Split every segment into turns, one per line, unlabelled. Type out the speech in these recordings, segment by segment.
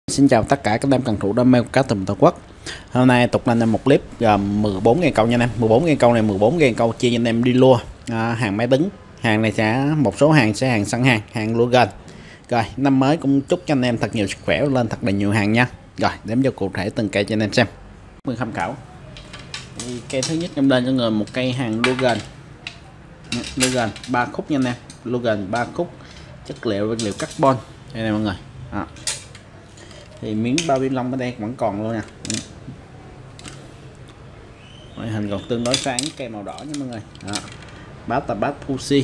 Xin chào tất cả các em cần thủ đam mê cá tùm Tổ quốc. Hôm nay tục lên em một clip gồm 14.000 câu nha anh em. 14.000 câu này 14.000 câu chia cho anh em đi lua hàng máy tính. Hàng này sẽ một số hàng sẽ hàng sẵn hàng lua gần. Rồi năm mới cũng chúc cho anh em thật nhiều sức khỏe, lên thật là nhiều hàng nha. Rồi đếm cho cụ thể từng cây cho anh em xem. Mình tham khảo. Cây thứ nhất em lên cho người một cây hàng lua gần 3 khúc nha anh em. Lua gần 3 khúc, chất liệu vật liệu carbon đây này mọi người. Thì miếng bao ni lông ở đây vẫn còn luôn nè, ngoại hình còn tương đối sáng, cây màu đỏ nha mọi người. Bát là bát Fuji.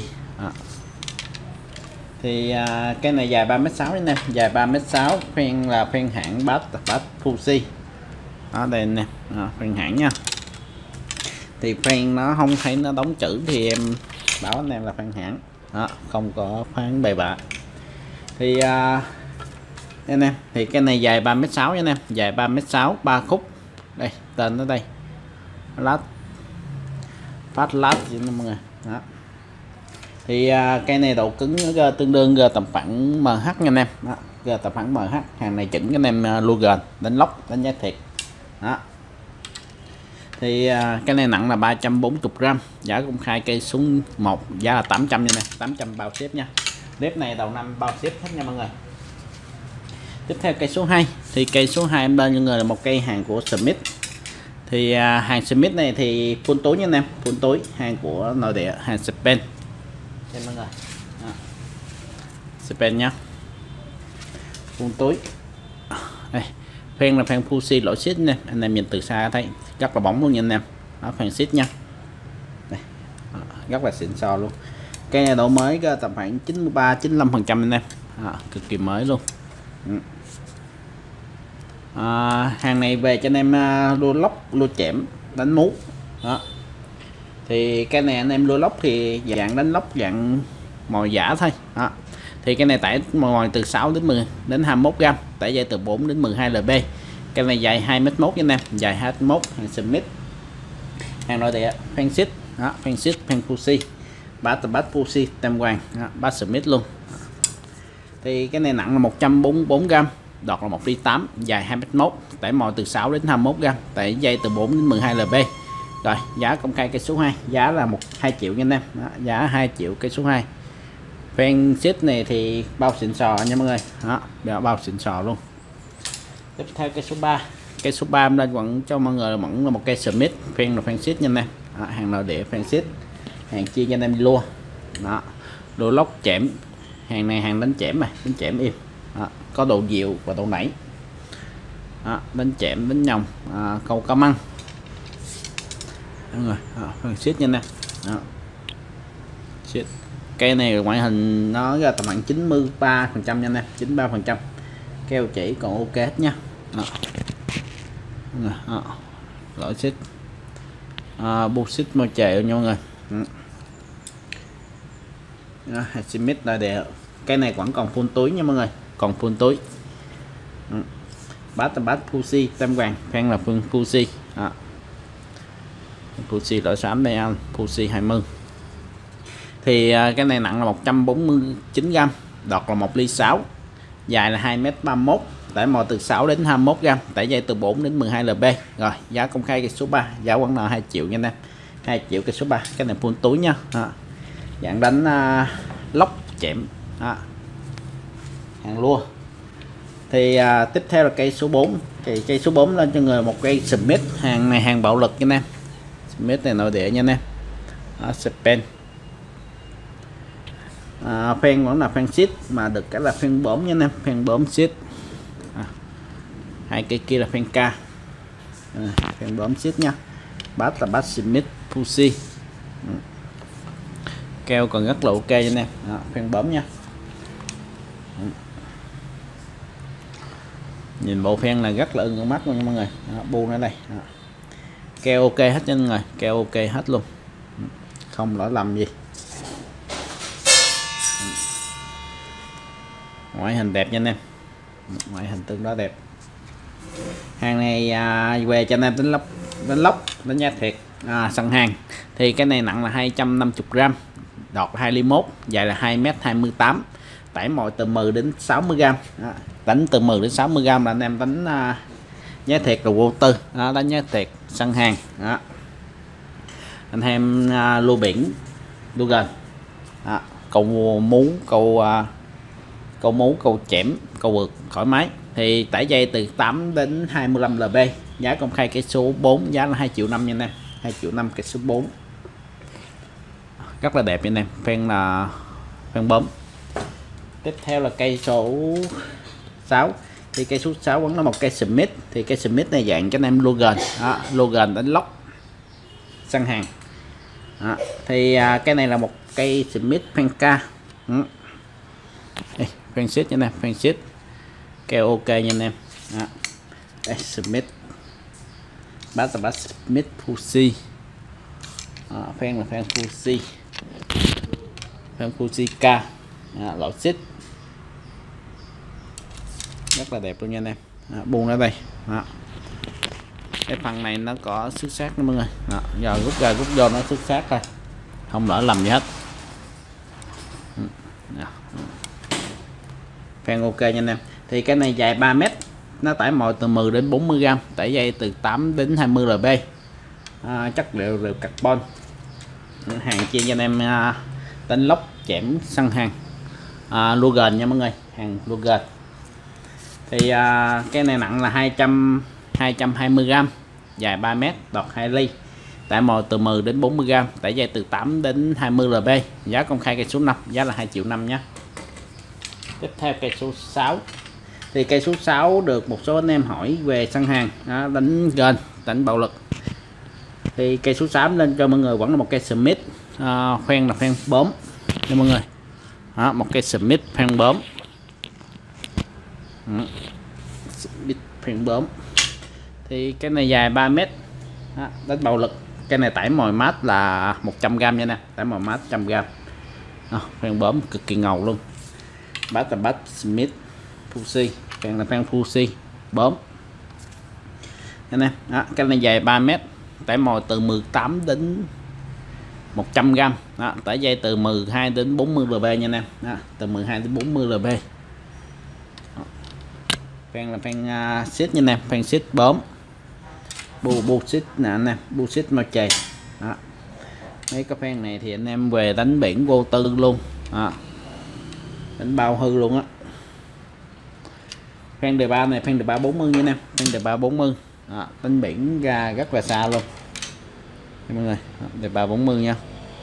Thì cây này dài 3m6 nè, dài 3m6, phen là phen hãng bát Fuji ở đây nè, phen hãng nha. Thì phen nó không thấy nó đóng chữ thì em bảo anh em là phen hãng, không có phán bậy bạ. Thì anh em thì cái này dài 3m6 nha anh em, dài 3m6, 3 khúc. Đây tên ở đây, lát phát lát gì mọi người. Thì cây này độ cứng nó tương đương G tầm phẳng MH nha anh em. G tầm phẳng MH, hàng này chỉnh cái anh em luôn gần đánh lóc đánh giá thiệt. Thì cái này nặng là 340g, giá công khai cây súng 1 giá là 800 nha anh em, 800 bao ship nha. Clip này đầu năm bao ship hết nha mọi người. Tiếp theo cây số 2, thì cây số 2 em lên cho người là một cây hàng của Smith. Thì hàng Smith này thì full túi nha anh em, full túi, hàng của nội địa, hàng Spain xem mọi người. Spain nhá, full túi. Đây phen là phen Fuji lỗi xít nè, anh em nhìn từ xa thấy rất là bóng luôn nha anh em. Phen xít nha, đây, rất là xịn sò luôn. Cây này độ mới tầm khoảng 93-95% anh em, cực kỳ mới luôn. Hàng này về cho anh em lua lóc, lua chẻm, đánh mú. Thì cái này anh em lua lóc thì dạng đánh lóc dạng mồi giả thôi. Thì cái này tải mồi từ 6 đến 10 đến 21g, tải dây từ 4 đến 12 lb. Cái này dài 2m1 nha anh em, dài 2m1, hàng Smith, hàng nội địa, phen xít, phen Fuji, bát Fuji tem hoàng, bát Smith luôn. Thì cái này nặng là 144g, đọt là 1 ly 8, dài 2m1, tải mồi từ 6 đến 21g, tải dây từ 4 đến 12 lb. Rồi giá công khai cây số 2 giá là 2 triệu nha anh em. Giá 2 triệu cây số 2. Phen xít này thì bao xịn sò nha mọi người. Bao xịn sò luôn. Tiếp theo cây số 3. Cây số 3 em lên vẫn cho mọi người vẫn là một cây Smith, phen là phen xít nha anh em. Hàng nội địa phen xít, hàng chia cho anh em đi lua. Lua lóc chẻm. Hàng này hàng đánh chẻm này, đánh chẻm im. Có độ dịu và độ nảy. Đánh chẻm, đánh nhồng, câu cá măng. Đúng rồi, phần xít nha nè. Cây này ngoại hình nó ra tầm khoảng 93% nha nè, 93%. Keo chỉ còn ok hết nha. Lỗi xít, bu xít môi chè nha mọi người. Smith là để cây này vẫn còn full túi nha mọi người, còn full túi. Bát Fuji tem vàng, phen là phương Fuji. Fuji lỗi xám đây anh, Fuji 20. Thì cái này nặng là 149g, đọt là 1 ly 6, dài là 2m31, tải mồi từ 6 đến 21g, tải dây từ 4 đến 12 lb. Rồi giá công khai cây số 3 giá vẫn là 2 triệu nha anh em, 2 triệu cây số 3. Cái này full túi nha, dạng đánh lóc chẻm, hàng lua. Thì tiếp theo là cây số 4. Thì cây số 4 lên cho người một cây Smith, hàng này hàng bạo lực nha anh em. Smith này nội địa nha anh em. Spain. Phen vẫn là phen xít mà được cái là phen bốm nha anh em, phen bốm xít. Hai cây kia là phen K. Phen bốm xít nha. Bát là bát Smith Fuji. Keo còn rất là ok nha anh em. Phen bốm nha. Nhìn bộ phen là rất là ưng mắt luôn nha mọi người. Bu ở đây. Keo ok hết nha mọi người, keo ok hết luôn, không lỗi lầm gì. Ngoại hình đẹp nha anh em, ngoại hình tương đối đẹp. Hàng này về cho anh em đánh lóc đánh giá thiệt, sẵn hàng. Thì cái này nặng là 250g, đọt 2 ly 1, dài là 2m28, tải mọi từ 10 đến 60g. Đánh từ 10 đến 60g là anh em đánh giá thiệt là vô tư, đánh giá thiệt săn hàng. Anh em lua biển, lua gần, câu mú, câu mú, câu chẻm, câu vượt thoải mái. Thì tải dây từ 8 đến 25 lb, giá công khai cây số 4, giá là 2,5 triệu nha anh em. 2,5 triệu cây số 4, rất là đẹp nha anh em. Phen là phen bấm. Tiếp theo là cây số 6. Thì cây số 6 vẫn là một cây Smith. Thì cây Smith này dạng cho anh em Logan, Logan đánh lóc săn hàng. Thì cái này là một cây Smith phen K, phen xít nha anh em, phen xít keo ok nha anh em. Đây, Smith bass là bass Smith Fuji. Phen là phen Fuji, phen Fuji K, loại xít rất là đẹp luôn nha anh em. Buông ở đây. Cái phần này nó có xước sát nữa mọi người. Giờ rút ra rút vô nó xước sát thôi, không lỡ lầm gì hết. Phen ok nha anh em. Thì cái này dài 3m, nó tải mọi từ 10 đến 40g, tải dây từ 8 đến 20 lb. Chất liệu rượu carbon, hàng chuyên cho anh em đánh lóc chẻm săn hàng. Logan nha mọi người, hàng Logan. Thì cái này nặng là 220g, dài 3m, đọt 2 ly, tải mồi từ 10 đến 40g, tải dây từ 8 đến 20 lb, giá công khai cây số 5, giá là 2,5 triệu nhé. Tiếp theo cây số 6. Thì cây số 6 được một số anh em hỏi về săn hàng, đánh gần, đánh bạo lực. Thì cây số 6 lên cho mọi người vẫn là một cây Smith, khoen là khoen bóm nha mọi người. Một cây Smith khoen bóm, Smith khoen bóm. Thì cái này dài 3m, đánh bạo lực. Cái này tải mồi mát là 100g nha nè, tải mồi mát 100g. Khoen bóm cực kỳ ngầu luôn. Bass là bass Smith Fuji, càng là fan Fuji bóm anh em. Cái này dài 3m, tải mồi từ 18 đến 100g, tải dây từ 12 đến 40 lb nha anh em. Từ 12 đến 40 lb. Fan là fan xít nha anh em, fan xít bóm, bu xít nè anh em, bu xít màu chày. Mấy cái fan này thì anh em về đánh biển vô tư luôn, đánh bao hư luôn á. Phen đề 3 này, phen đề 340 nha anh em, phen đề 340, đánh biển ra rất là xa luôn mọi người. Đề 340 nha.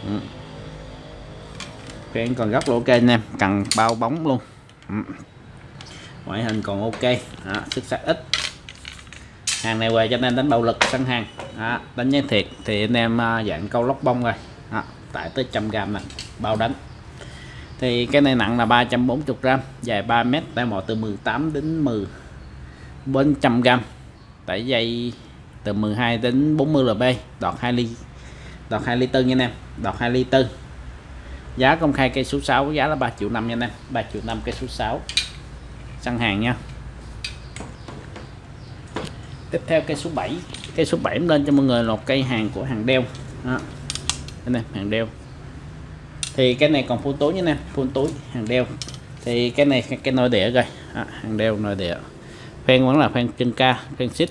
Phen còn rất là ok anh em, cần bao bóng luôn. Ngoại hình còn ok, sức sát ít. Hàng này về cho anh em đánh bạo lực săn hàng, đánh nhái thiệt thì anh em dạng câu lóc bông rồi, tải tới 100g này, bao đánh. Thì cái này nặng là 340g, dài 3m, tải mồi từ 18 đến 100g, tải dây từ 12 đến 40 lb, đọt 2 ly, đọt 2 ly tư nha anh em, đọt 2 ly tư. Giá công khai cây số 6, giá là 3,5 triệu nha anh em, 3,5 triệu cây số 6 săn hàng nha. Tiếp theo cây số 7. Cây số 7 lên cho mọi người một cây hàng của hàng đeo. Anh em, hàng đeo. Thì cái này còn phun túi nha nè, phun túi hàng đeo. Thì cái này cái nội địa rồi, hàng đeo nội địa. Phen vẫn là phen chân ca, phen xích.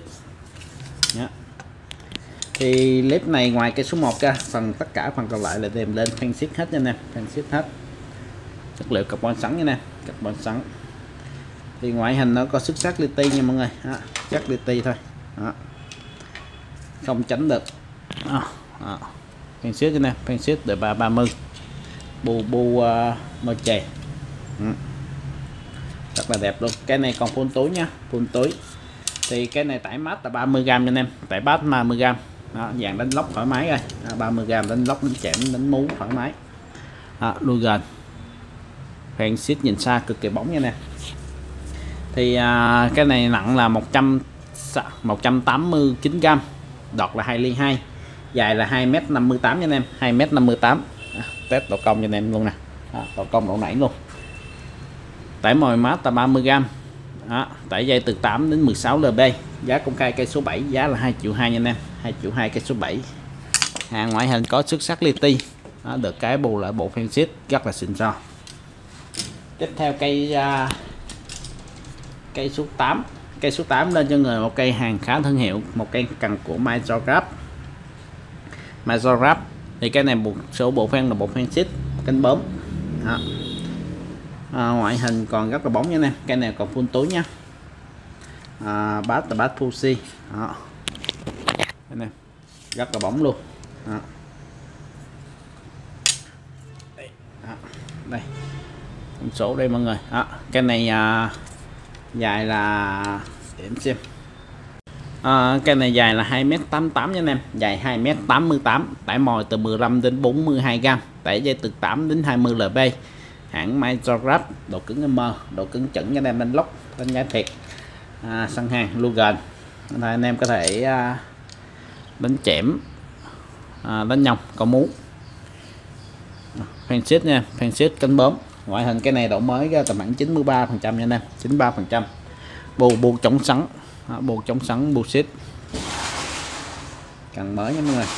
Thì clip này ngoài cái số 1 ra, tất cả phần còn lại là đem lên phen xích hết nha nè, phen xích hết. Chất liệu carbon sẵn nha nè, carbon sẵn. Thì ngoại hình nó có xuất sắc li ti nha mọi người, chắc li ti thôi, không tránh được. Phen xích nè, phen xích đời 330, bu mơ chè, rất là đẹp luôn. Cái này còn phun túi nha, phun túi. Thì cái này tải mát là 30g nha anh em, tải bát 30g, dạng đánh lóc thoải mái rồi, 30g đánh lóc, đánh chẻm, đánh mú thoải mái. Luôn gần, phen xích nhìn xa cực kỳ bóng nha nè. Thì cái này nặng là 189g, đọt là 2 ly 2, dài là 2m58 nha anh em, 2m58. Test độ cong cho anh em luôn nè, độ cong độ nảy luôn. Tải mồi mát là 30g, tải dây từ 8 đến 16 lb. Giá công khai cây số 7, giá là 2,2 triệu nha anh em, 2,2 triệu cây số 7. Hàng ngoại hình có xuất sắc li ti, được cái bù lại bộ phen xít rất là xịn sò. Tiếp theo cây số 8. Cây số 8 lên cho người một cây hàng khá thương hiệu, một cây cần của Majorgraph. Thì cái này số bộ phen là bộ phen xích cánh bướm. Ngoại hình còn rất là bóng nha nè, cây này còn full túi nha. Bát là bát Fuji. Đây nè, rất là bóng luôn. Đây thông số đây mọi người. Cái này dài là để em xem. Cái này dài là 2m88 nha anh em, dài 2m88, tải mồi từ 15 đến 42g, tải dây từ 8 đến 20 lb, hãng Majorgraph, độ cứng M, độ cứng chuẩn cho anh em đánh lốc, đánh giá thiệt. Săn hàng Lugan, anh em có thể đánh chẻm, đánh nhông có muốn. Phan xích nha, phan xích cánh bướm. Ngoại hình cái này độ mới ra tầm khoảng 93% nha anh em, 93%. Bù chống sắn, bù chống sắn, bù xích cần mới nha mọi người.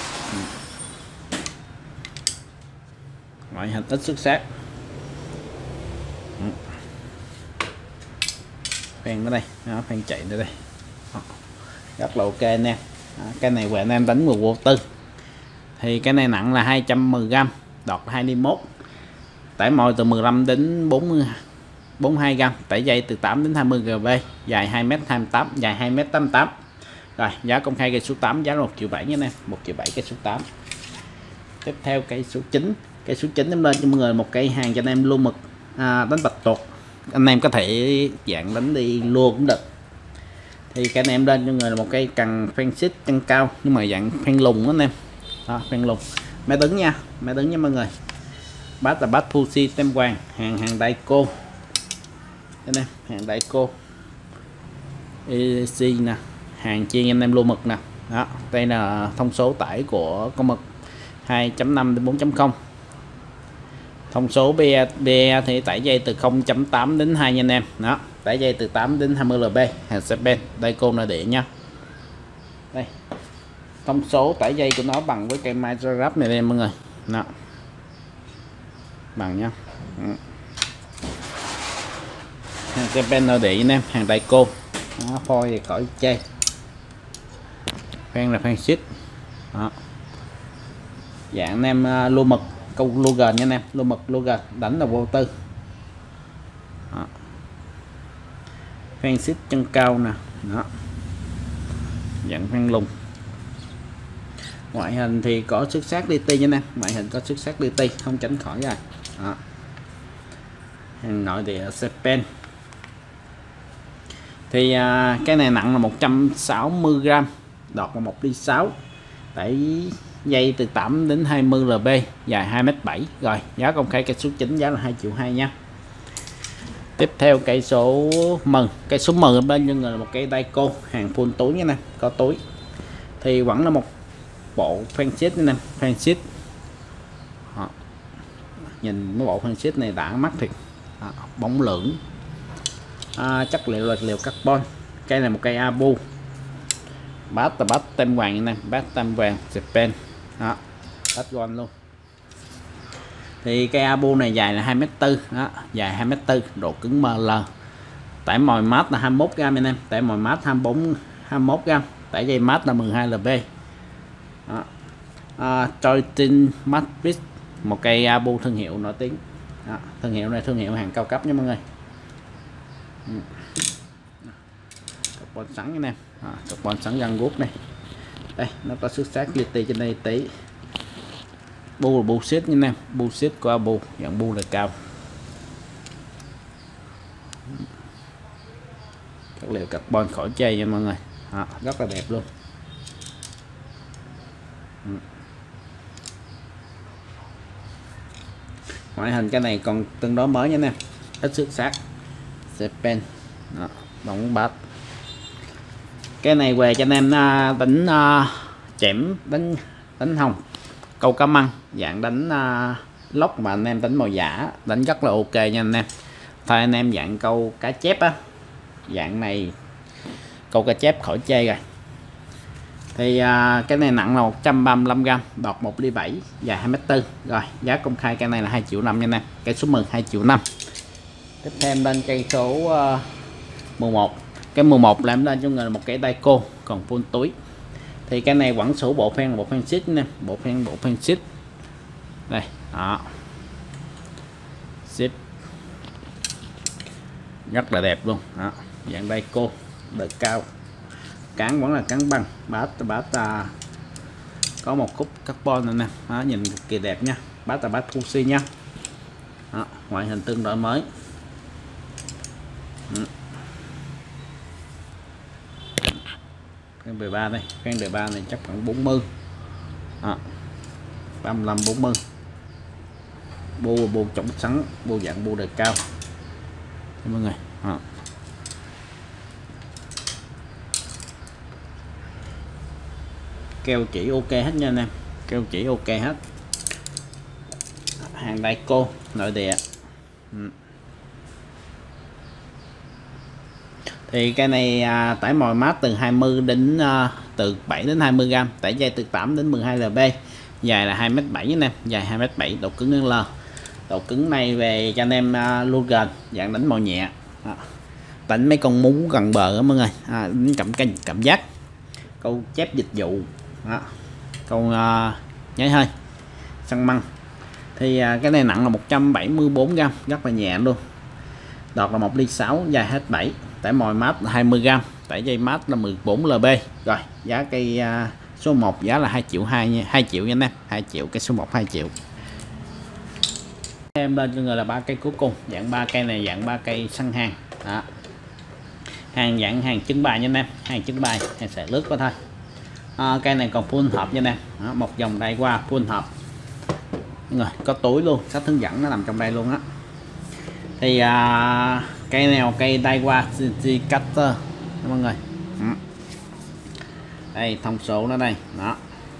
Ngoại hình ít xuất sắc. Phan ở đây, phan chạy ở đây, rất là ok nè. Cái này của anh em đánh mùa vô tư. Thì cái này nặng là 210g, đọt 21, tải mồi từ 15 đến 42g, tải dây từ 8 đến 20 gb, dài 2m28, dài 2m88. Rồi giá công khai cây số 8 giá là 1,7 triệu nha em, 1,7 triệu cây số 8. Tiếp theo cây số 9. Cây số 9 em lên cho mọi người một cây hàng cho anh em luôn mực, đánh bạch tuộc. Anh em có thể dạng đánh đi luôn cũng được. Thì cái này em lên cho người là một cây cần phan xích chân cao, nhưng mà dạng phan lùng đó anh em. Phan lùng, máy đứng nha, máy đứng nha mọi người. Bát là bát Fuji tem vàng, hàng Daico. Đây nè, hàng Daico EC nè, hàng chiên anh em luôn mực nè. Đây là thông số tải của con mực 2.5 đến 4.0. Thông số BE thì tải dây từ 0.8 đến 2 nha anh em. Tải dây từ 8 đến 20 lb, hàng Japan, Daico nội địa nha. Đây, thông số tải dây của nó bằng với cây Majorgraph này đây mọi người. Bằng nha. Hàng Japan nội địa anh em, hàng Daico. Phôi thì khỏi chê. Phan là phan xích. Dạng anh em lua mực câu Lugan nha anh em, lua mực Lugan đánh là vô tư. Phan xích chân cao nè, dạng phan lùng. Ngoại hình thì có xuất sắc DT nha anh em, ngoại hình có xuất sắc DT, không tránh khỏi rồi. Hàng nội địa Japan. Thì cái này nặng là 160g, đọt là 1,6 ly, tải dây từ 8 đến 20 lb, dài 2m7. Rồi giá công khai cây số 9 giá là 2,2 triệu nha. Tiếp theo cây số 10. Cây số 10 bên như là một cây Daico, hàng full túi nha nè, có túi. Thì vẫn là một bộ phan xích nha nè, phan xích. Nhìn cái bộ phan xích này đã mắt thiệt. Bóng lưỡng, chất liệu là liệu carbon. Cây này một cây Abu. Bát là bát tem vàng nha, bát tem vàng Japan. Bát gold luôn. Thì cây Abu này dài là 2m4, dài 2m4, độ cứng ML. Tải mồi mát là 21g anh em, tải mồi mát 21g, tải dây mát là 12 lb. Troitin Matrix, một cây Abu thương hiệu nổi tiếng. Thương hiệu này thương hiệu hàng cao cấp nha mọi người. Carbon sẵn nha em, carbon sẵn găng guốc này. Đây nó có xuất sắc li ti trên đây tí. Bu là bu xít nha em, bu xít của Abu, dạng bu là cao. Chất liệu carbon khỏi chây nha mọi người. Rất là đẹp luôn. Ngoại hình cái này còn tương đối mới nha em, ít xuất sắc. Japan, bóng bát. Cái này về cho anh em đánh chẻm, đánh hồng, câu cá măng, dạng đánh lóc mà anh em đánh màu giả, đánh rất là ok nha anh em. Thôi anh em dạng câu cá chép á, dạng này câu cá chép khỏi chê rồi. Thì cái này nặng là 135g, đọt 1,7 ly, dài 2m4. Rồi giá công khai cái này là 2,5 triệu nha anh em, cây số 10 2,5 triệu. Tiếp theo em lên cây số 11. Cái 11 làm lên cho người là một cái Daico còn full túi. Thì cái này vẫn số bộ phen là bộ phen xích nè, bộ phen xích đây đó, xích rất là đẹp luôn đó, dạng Daico đời cao, cán vẫn là cán băng, bát có một khúc carbon này nè đó, nhìn cực kỳ đẹp nha, bát là bát Fuji nha đó, ngoại hình tương đối mới. Phen đời 3 đây, phen đời 3 này chắc khoảng 40 đó, 35 40, bu chống sắn, bu dạng bu đời cao mọi người đó. Keo chỉ ok hết nha anh em, keo chỉ ok hết, hàng Daico nội địa. Thì cái này tải mồi mát từ 20 đến từ 7 đến 20 gram, tải dây từ 8 đến 12 lb, dài là 2m7 anh em, dài 2m7, độ cứng L. Độ cứng này về cho anh em Logan dạng đánh mồi nhẹ, đánh mấy con mú gần bờ đó mọi người, cảm giác câu chép dịch vụ đó, câu nháy hơi săn măng. Thì cái này nặng là 174 gram, rất là nhẹ luôn, đọt là 1 ly 6, dài hết 7, tải mồi mát 20 gram, tải dây mát là 14 lb. Rồi giá cây số 1 giá là 2 triệu 2 nha, 2 triệu nha anh em, 2 triệu, cây số 1 2 triệu. Em lên cho người là 3 cây cuối cùng, dạng 3 cây này dạng 3 cây săn hàng đó. Hàng dạng hàng trưng bày nha anh em, hàng trưng bày, hàng sẽ lướt qua thôi. Cây này còn full hộp nha anh em đó, một dòng đây qua full hộp rồi, có túi luôn, sách hướng dẫn nó nằm trong đây luôn á. Thì cây nào cây Daiwa CNC Cutter mọi người, đây thông số nó đây đó.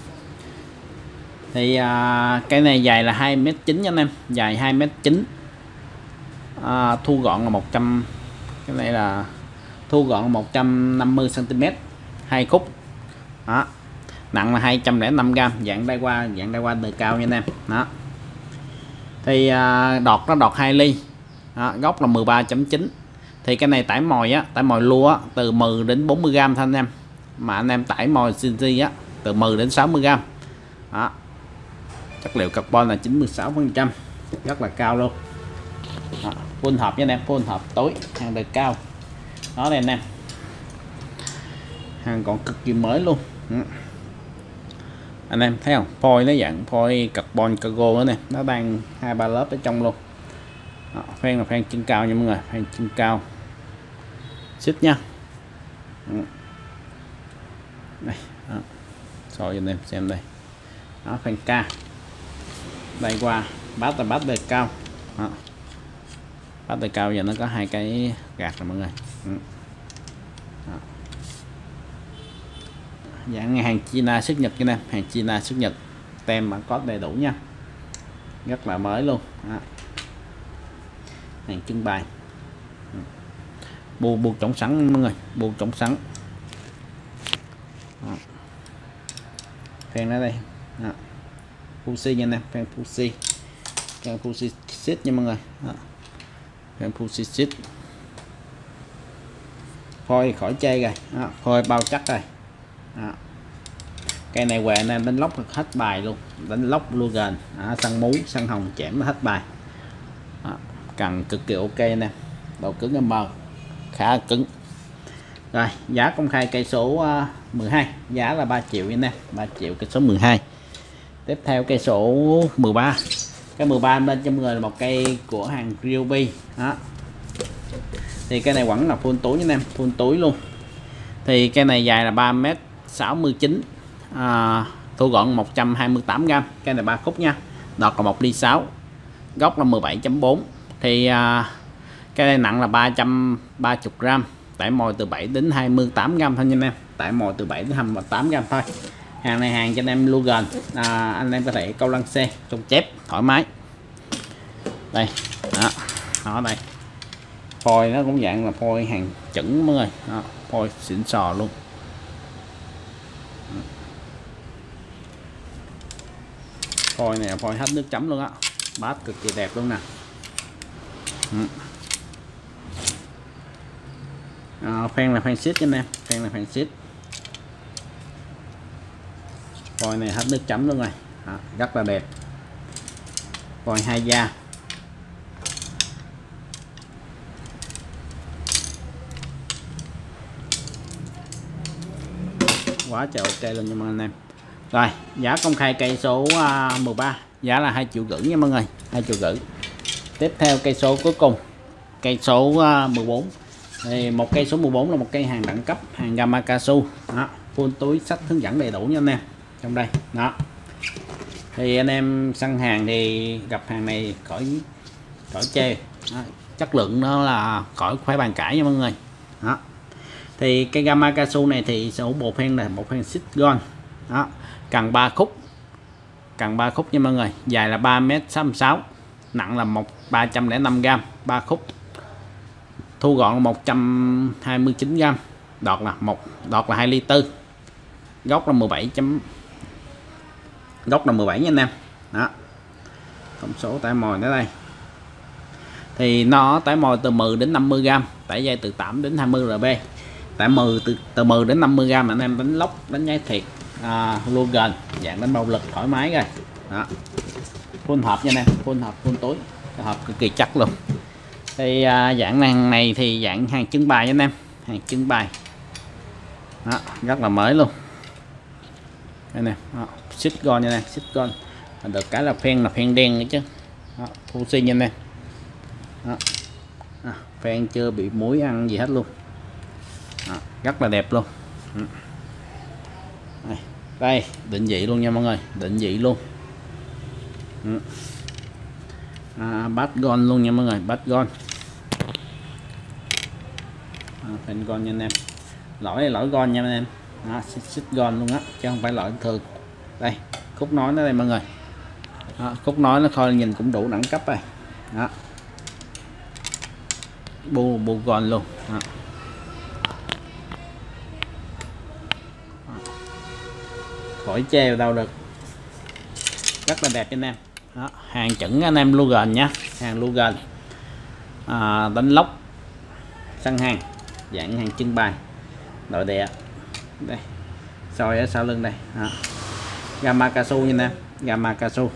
Thì cây này dài là 2m9 nha anh em, dài 2m9, thu gọn là 100, cái này là thu gọn là 150 cm, 2 khúc đó, nặng là 205 gram, dạng Daiwa đời cao nha anh em đó. Thì đọt nó đọt 2 ly đó, gốc là 13.9. Thì cái này tải mồi á, tải mồi lua á, từ 10 đến 40 gram thôi anh em, mà anh em tải mồi CNC á từ 10 đến 60 gram đó. Chất liệu carbon là 96%, rất là cao luôn đó. Full hộp với anh em, full hộp tối, hàng đời cao đó đây anh em, hàng còn cực kỳ mới luôn anh em thấy không, phôi nó dạng phôi carbon cargo nữa nè, nó đang 2-3 lớp ở trong luôn đó. Phen là phen chân cao nha mọi người, phen chân cao xích nha đây đó. Rồi anh em xem đây đó, phen K đây qua bát là bát đời cao đó. Bát đời cao giờ nó có 2 cái gạt rồi mọi người đó. Dạng hàng China xuất Nhật cho em, hàng China xuất Nhật, tem bản code đầy đủ nha, rất là mới luôn đó. Hàng trưng bày, bu chống sắn mọi người, bu chống sắn, phen ở đây đó. Fuji nha em, phen Fuji, phen Fuji xít nha mọi người đó. Phen Fuji xít, phôi khỏi chê rồi đó, phôi bao chắc rồi đó. Cây này què nên đánh lóc hết bài luôn, đánh lóc luôn gần săn mú săn hồng chẻm hết bài đó. Cần cực kỳ ok nè, độ cứng M khá cứng. Rồi giá công khai cây số 12 giá là 3 triệu nha nè, 3 triệu cây số 12. Tiếp theo cây số 13, cái 13 bên cho mọi người là một cây của hàng Ryobi đó. Thì cái này vẫn là full túi nha em, full túi luôn. Thì cái này dài là 3m69, thu gọn 128 gram, cái này 3 khúc nha, đọt là 1 ly 6, gốc là 17.4. Thì cái này nặng là 330 gram, tải mồi từ 7 đến 28 gram thôi nha anh em, tải mồi từ 7 đến 28 gram thôi. Hàng này hàng cho anh em Logan, anh em có thể câu lăng xe trong chép thoải mái đây đó, đó đây phôi nó cũng dạng là phôi hàng chuẩn mọi người đó, phôi xịn sò luôn. Phôi này là phôi hết nước chấm luôn á, bát cực kỳ đẹp luôn nè. Phen là phen xít anh em, phen là phen xít. Vòi này hết nước chấm luôn rồi. Rất là đẹp. Vòi 2 da. Quá trời ok luôn nha mọi anh em. Rồi giá công khai cây số 13 giá là 2,5 triệu nha mọi người, 2,5 triệu. Tiếp theo cây số cuối cùng, cây số 14 thì một cây số 14 là một cây hàng đẳng cấp, hàng Gamakatsu đó, full túi sách hướng dẫn đầy đủ nha anh em trong đây đó. Thì anh em săn hàng thì gặp hàng này khỏi chê đó, chất lượng nó là khỏi phải bàn cãi nha mọi người đó. Thì cây Gamakatsu này thì sở hữu bộ phen là bộ phen xích gon đó, cần 3 khúc, nha mọi người, dài là 3,66 m, nặng là 305g, 3 khúc, thu gọn là 129g, đọt là 2,4 ly, gốc là 17 nha anh em đó. Thông số tải mồi tới đây thì nó tải mồi từ 10 đến 50g, tải dây từ 8 đến 20 lb, tải 10 từ 10 đến 50g anh em đánh lốc, đánh nháy thiệt, luôn gần dạng đánh bạo lực thoải mái rồi đó. Full hộp nha anh em, full hộp, full túi, hộp cực kỳ chắc luôn. Thì dạng hàng này thì dạng hàng trưng bày anh em, hàng trưng bày đó, rất là mới luôn anh em. Xích gon nha anh em, xích gon được cái là phen đen nữa chứ đó, full nha anh em đó. Phen chưa bị muối ăn gì hết luôn đó, rất là đẹp luôn. Đây định vị luôn nha mọi người, định vị luôn. Bát gon luôn nha mọi người, bát gon, phen gon nha anh em, lỗi gon nha anh em, xích gon luôn á chứ không phải lỗi thường. Đây khúc nối nó đây mọi người đó, khúc nối nó thôi nhìn cũng đủ đẳng cấp rồi đó, bu gon luôn đó. Khỏi chê vào đâu được, rất là đẹp anh em đó. Hàng chuẩn anh em Lugan nhá, hàng Lugan, đánh lốc săn hàng, dạng hàng trưng bày nội địa. Đây soi ở sau lưng đây đó. Gamakatsu nha anh em, Gamakatsu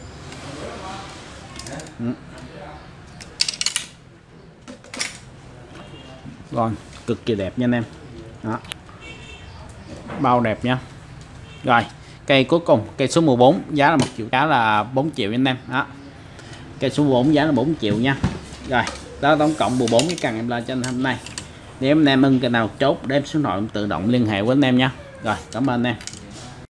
Rồi cực kỳ đẹp nha anh em đó, bao đẹp nha. Rồi cây cuối cùng, cây số 14 giá là 1 triệu, giá là 4 triệu anh em đó. Cây số 14 giá là 4 triệu nha. Rồi đó, tổng cộng 14 cái cần em lên cho anh hôm nay. Nếu anh em ưng cái nào chốt đem số điện thoại tự động liên hệ với anh em nha. Rồi cảm ơn anh em.